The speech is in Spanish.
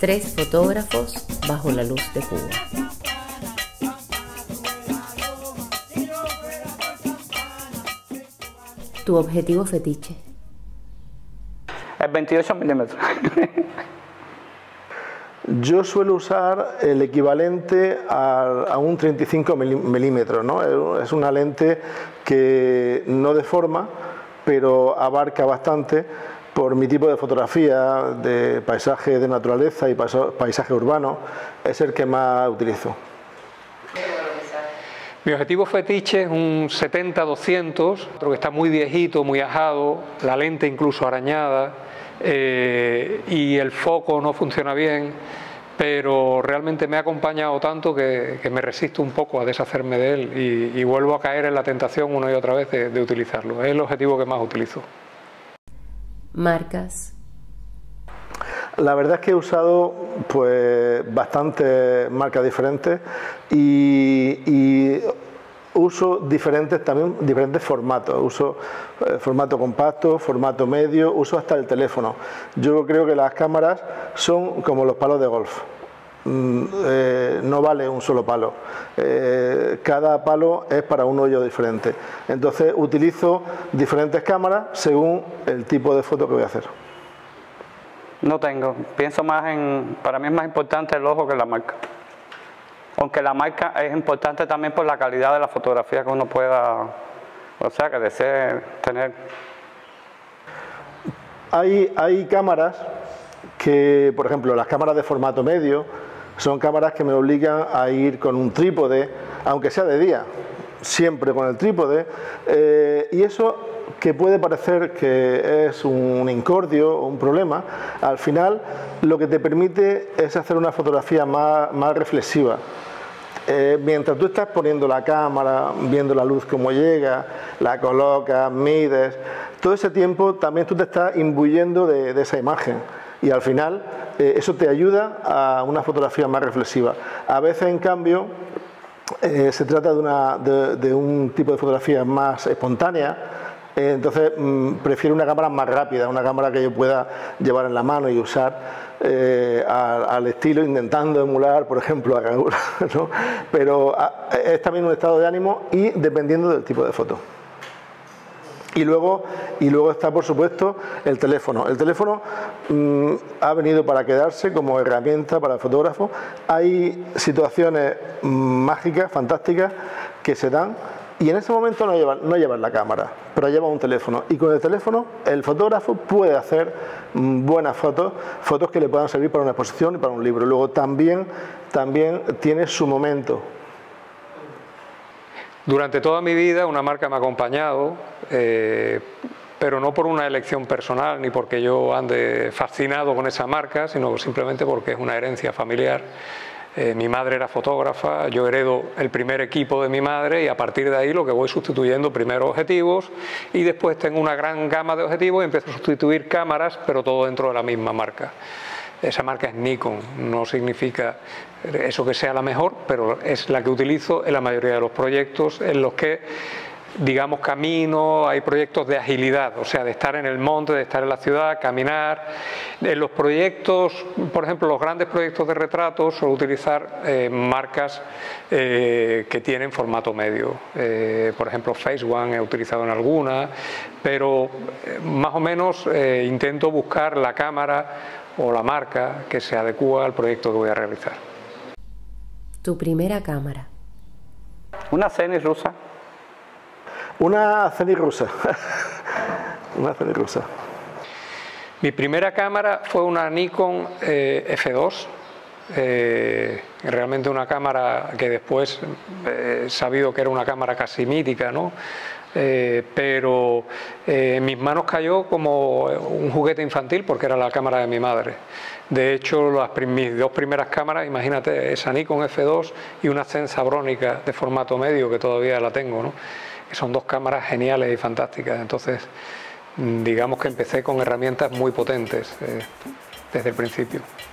3 fotógrafos bajo la luz de Cuba. Tu objetivo fetiche. El 28 milímetros. Yo suelo usar el equivalente a un 35 milímetros, ¿no? Es una lente que no deforma, pero abarca bastante por mi tipo de fotografía, de paisaje de naturaleza y paisaje urbano, es el que más utilizo. Mi objetivo fetiche es un 70-200, que está muy viejito, muy ajado, la lente incluso arañada, y el foco no funciona bien, pero realmente me ha acompañado tanto que me resisto un poco a deshacerme de él y vuelvo a caer en la tentación una y otra vez de utilizarlo. Es el objetivo que más utilizo. Marcas. La verdad es que he usado pues bastantes marcas diferentes y uso diferentes formatos. Uso formato compacto, formato medio, uso hasta el teléfono. Yo creo que las cámaras son como los palos de golf. No vale un solo palo, cada palo es para un hoyo diferente, entonces utilizo diferentes cámaras según el tipo de foto que voy a hacer. No tengo, pienso más para mí es más importante el ojo que la marca, aunque la marca es importante también por la calidad de la fotografía que uno pueda, o sea, que desee tener. Hay cámaras que, por ejemplo, las cámaras de formato medio, son cámaras que me obligan a ir con un trípode, aunque sea de día, siempre con el trípode, y eso que puede parecer que es un incordio o un problema, al final lo que te permite es hacer una fotografía más reflexiva. Mientras tú estás poniendo la cámara, viendo la luz cómo llega, la colocas, mides, todo ese tiempo también tú te estás imbuyendo de esa imagen. Y al final eso te ayuda a una fotografía más reflexiva. A veces, en cambio, se trata de un tipo de fotografía más espontánea, entonces prefiero una cámara más rápida, una cámara que yo pueda llevar en la mano y usar al estilo, intentando emular, por ejemplo, a Kagura, ¿no? Pero es también un estado de ánimo y dependiendo del tipo de foto. Y luego está, por supuesto, el teléfono. El teléfono ha venido para quedarse como herramienta para el fotógrafo. Hay situaciones mágicas, fantásticas, que se dan y en ese momento no llevas la cámara, pero llevas un teléfono. Y con el teléfono el fotógrafo puede hacer buenas fotos que le puedan servir para una exposición y para un libro. Luego también tiene su momento. Durante toda mi vida una marca me ha acompañado, pero no por una elección personal ni porque yo ande fascinado con esa marca, sino simplemente porque es una herencia familiar. Mi madre era fotógrafa, yo heredo el primer equipo de mi madre y a partir de ahí lo que voy sustituyendo primero objetivos y después tengo una gran gama de objetivos y empiezo a sustituir cámaras, pero todo dentro de la misma marca. Esa marca es Nikon, no significa eso que sea la mejor, pero es la que utilizo en la mayoría de los proyectos en los que, digamos, camino, hay proyectos de agilidad, o sea, de estar en el monte, de estar en la ciudad, caminar. En los proyectos, por ejemplo, los grandes proyectos de retratos, suelo utilizar marcas que tienen formato medio. Por ejemplo, Phase One he utilizado en alguna, pero más o menos intento buscar la cámara o la marca que se adecúa al proyecto que voy a realizar. Tu primera cámara. Una Zenit rusa. Una Zenit rusa. Una Zenit rusa. Mi primera cámara fue una Nikon F2. Realmente una cámara que después he sabido que era una cámara casi mítica, ¿no? Pero en mis manos cayó como un juguete infantil porque era la cámara de mi madre. De hecho, mis dos primeras cámaras, imagínate, esa Nikon F2 y una Zen Sabrónica de formato medio que todavía la tengo, ¿no? Que son dos cámaras geniales y fantásticas. Entonces, digamos que empecé con herramientas muy potentes desde el principio.